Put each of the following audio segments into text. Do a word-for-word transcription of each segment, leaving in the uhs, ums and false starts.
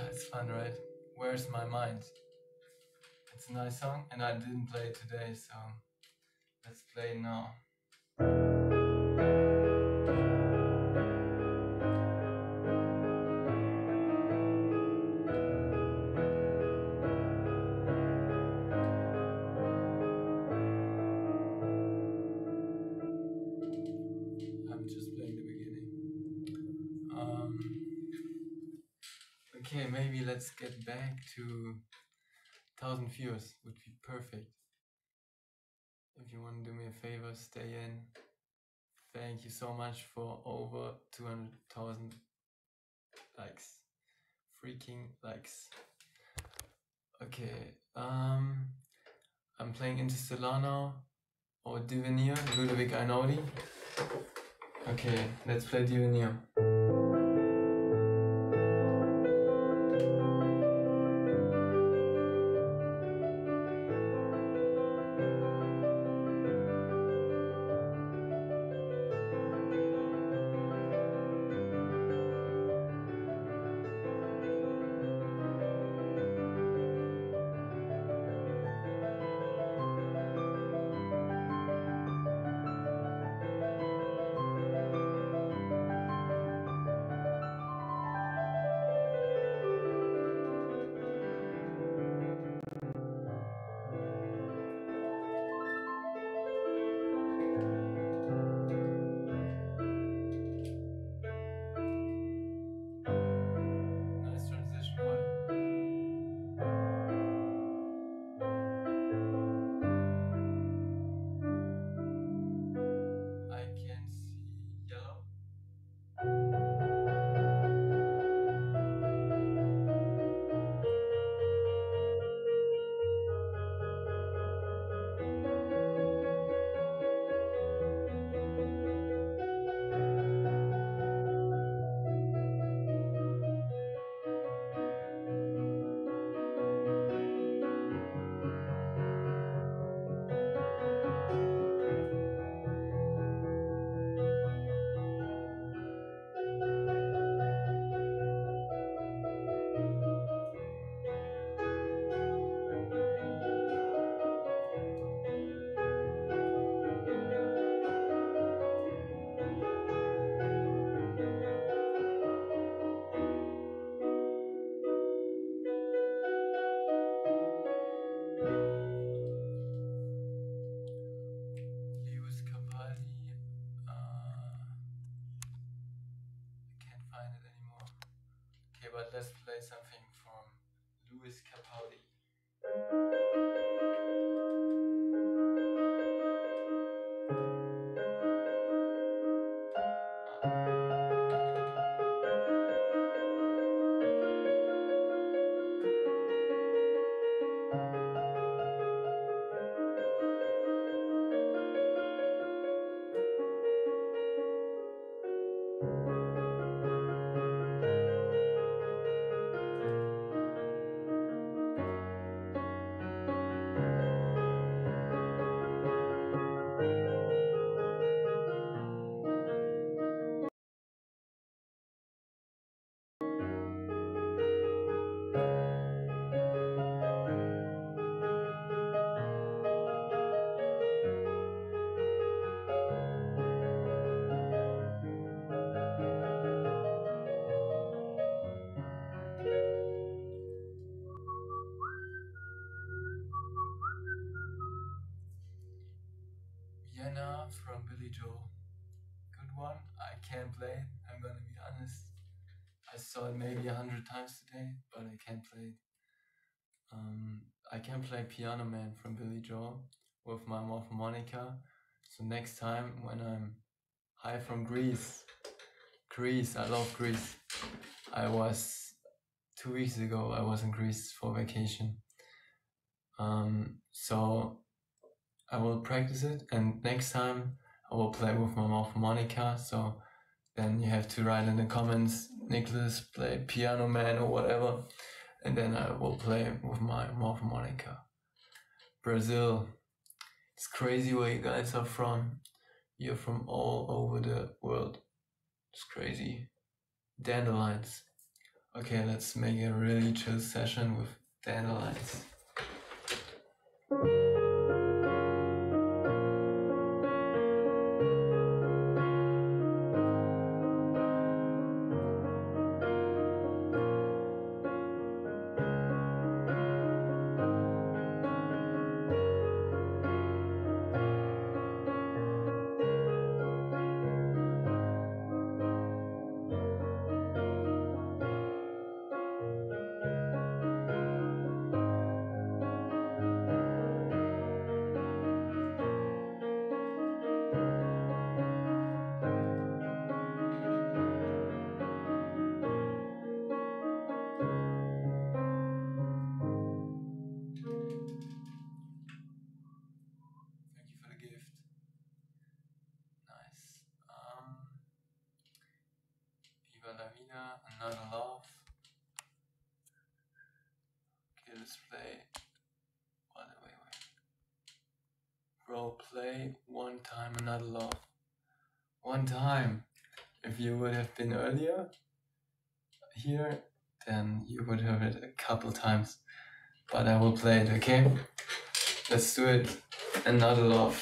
It's fun, right? Where's My Mind? It's a nice song, and I didn't play it today, so let's play it now. I'm just playing the beginning. Um, okay, maybe let's get back to thousand viewers. Would be perfect. If you want to do me a favor, stay in. Thank you so much for over two hundred thousand likes. Freaking likes. Okay, um, I'm playing Interstellar now, or Divenir, Ludovic Einaudi. Okay, let's play Divenir. Nice transition, what? I can see yellow. Lewis Capaldi. Uh, I can't find it anymore. Okay, but let's play something from Lewis Capaldi. Vienna from Billy Joel. Good one. I can't play it, I'm gonna be honest. I saw it maybe a hundred times today, but I can't play it. Um, I can play Piano Man from Billy Joel with my Morphomonica. So next time when I'm high from Greece, Greece, I love Greece. I was, two weeks ago, I was in Greece for vacation. Um, so I will practice it, and next time I will play with my Morphomonica. So then you have to write in the comments, Nicholas, play Piano Man or whatever, and then I will play with my Morphomonica. Brazil. It's crazy where you guys are from. You're from all over the world. It's crazy. Dandelions. Okay, let's make a really chill session with Dandelions. Another love. Okay, let's play. Wait, wait, wait. Role play one time, another love. One time. If you would have been earlier here, then you would have it a couple times. But I will play it, okay? Let's do it. Another love.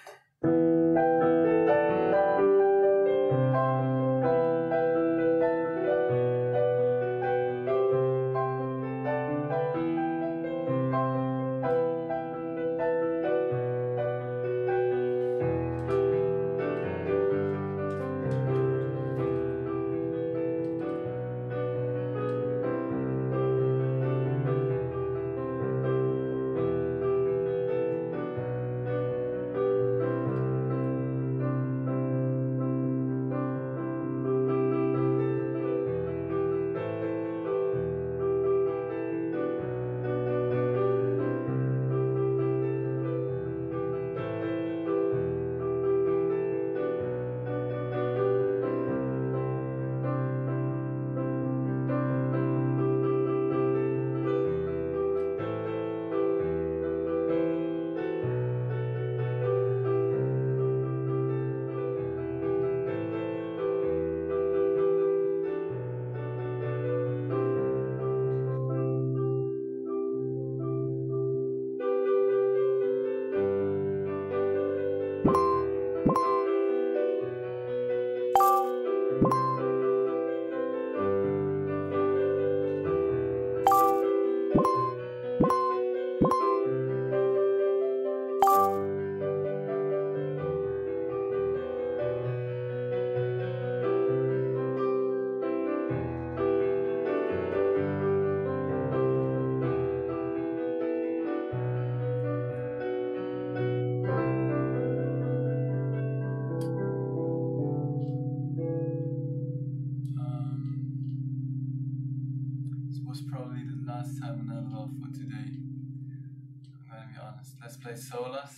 Probably the last time another love for today. I'm gonna be honest. Let's play Solas.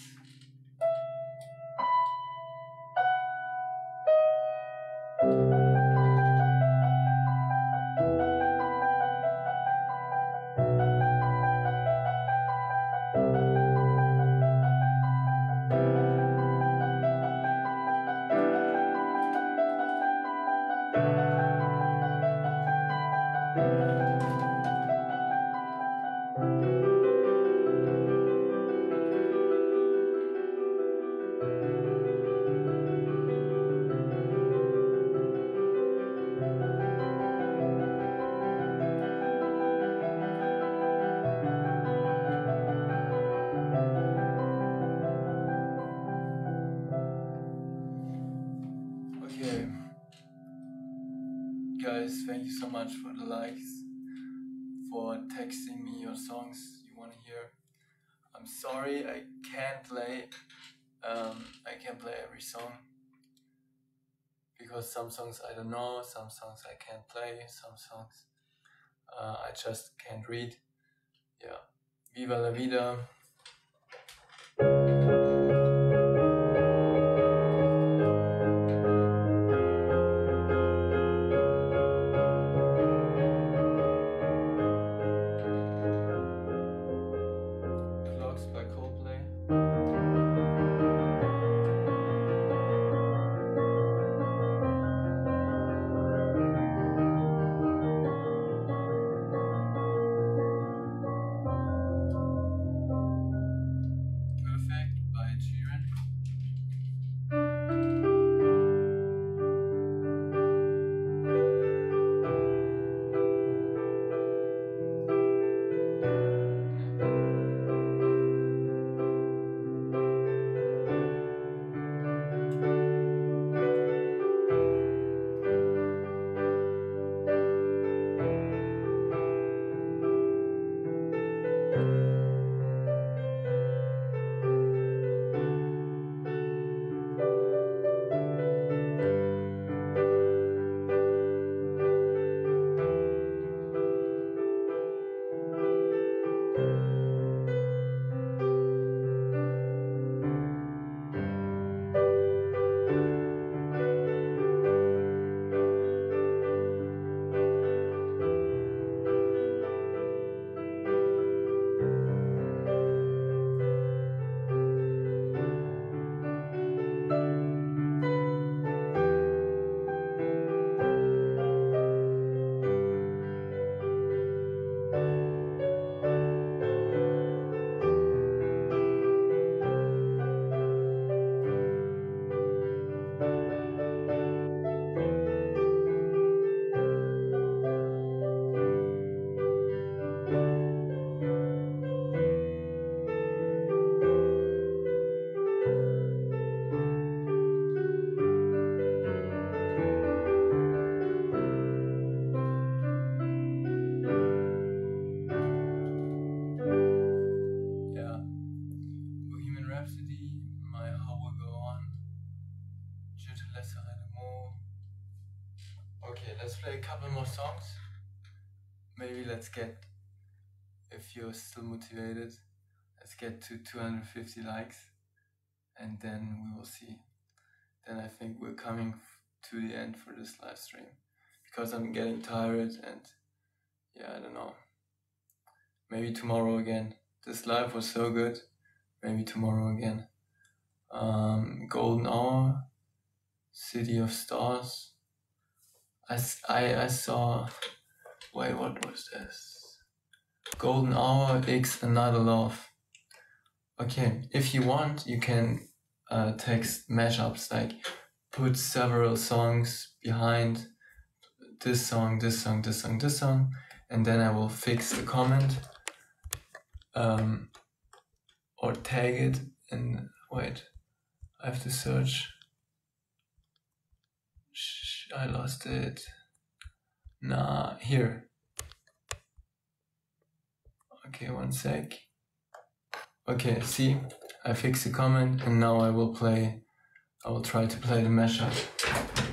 Guys, thank you so much for the likes, for texting me your songs you want to hear. I'm sorry I can't play um, I can't play every song because some songs I don't know, some songs I can't play, some songs uh, I just can't read. Yeah, Viva la vida. play a couple more songs. Maybe let's get, if you're still motivated, let's get to two hundred fifty likes, and then we will see. Then I think we're coming to the end for this live stream, because I'm getting tired and yeah, I don't know. Maybe tomorrow again. This live was so good. Maybe tomorrow again. Um, Golden Hour, City of Stars. I, I, I saw, wait, what was this? Golden Hour X Another Love. Okay, if you want, you can uh, text mashups, like put several songs behind this song, this song, this song, this song, and then I will fix the comment um, or tag it and wait, I have to search. Shh, I lost it. Nah, here. Okay, one sec. Okay, see, I fixed the comment and now I will play, I will try to play the mashup.